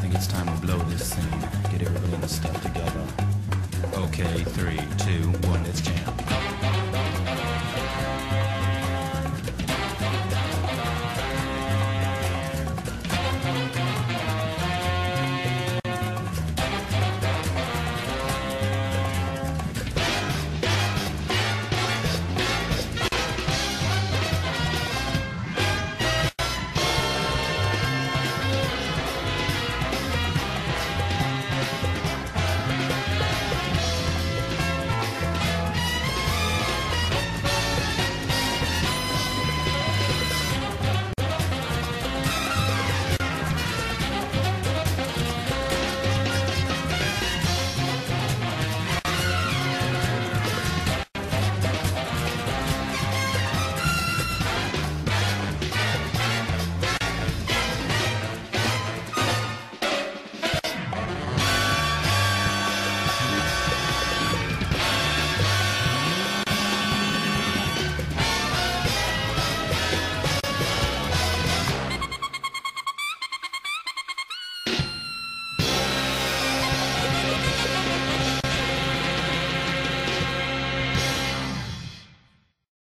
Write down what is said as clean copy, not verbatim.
think it's time to blow this scene. Get everybody in the stuff together. Okay, 3, 2, 1, let's jam.